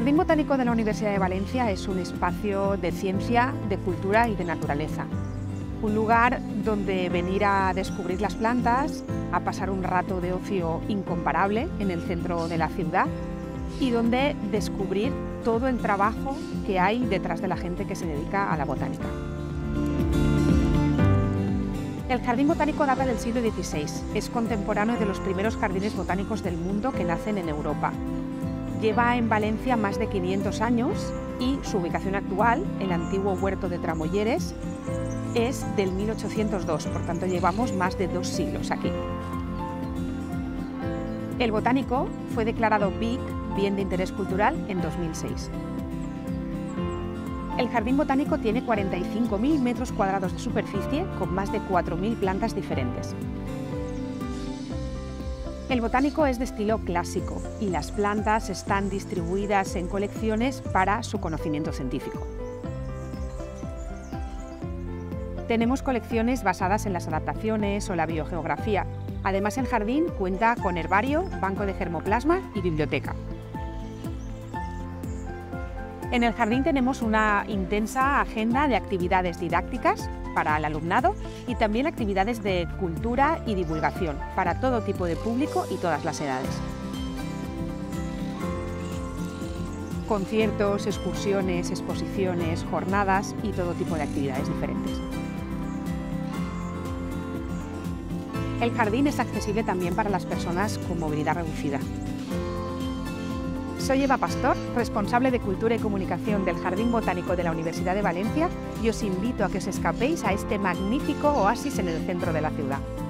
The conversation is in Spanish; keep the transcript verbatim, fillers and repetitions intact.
Jardín Botánico de la Universidad de Valencia es un espacio de ciencia, de cultura y de naturaleza. Un lugar donde venir a descubrir las plantas, a pasar un rato de ocio incomparable en el centro de la ciudad y donde descubrir todo el trabajo que hay detrás de la gente que se dedica a la botánica. El Jardín Botánico data del siglo dieciséis. Es contemporáneo de los primeros jardines botánicos del mundo que nacen en Europa. Lleva en Valencia más de quinientos años y su ubicación actual, el antiguo huerto de Tramolleres, es del mil ochocientos dos, por tanto llevamos más de dos siglos aquí. El Botánico fue declarado B I C, Bien de Interés Cultural, en dos mil seis. El Jardín Botánico tiene cuarenta y cinco mil metros cuadrados de superficie con más de cuatro mil plantas diferentes. El Botánico es de estilo clásico y las plantas están distribuidas en colecciones para su conocimiento científico. Tenemos colecciones basadas en las adaptaciones o la biogeografía. Además, el jardín cuenta con herbario, banco de germoplasma y biblioteca. En el jardín tenemos una intensa agenda de actividades didácticas para el alumnado y también actividades de cultura y divulgación para todo tipo de público y todas las edades. Conciertos, excursiones, exposiciones, jornadas y todo tipo de actividades diferentes. El jardín es accesible también para las personas con movilidad reducida. Soy Eva Pastor, responsable de Cultura y Comunicación del Jardín Botánico de la Universidad de Valencia y os invito a que os escapéis a este magnífico oasis en el centro de la ciudad.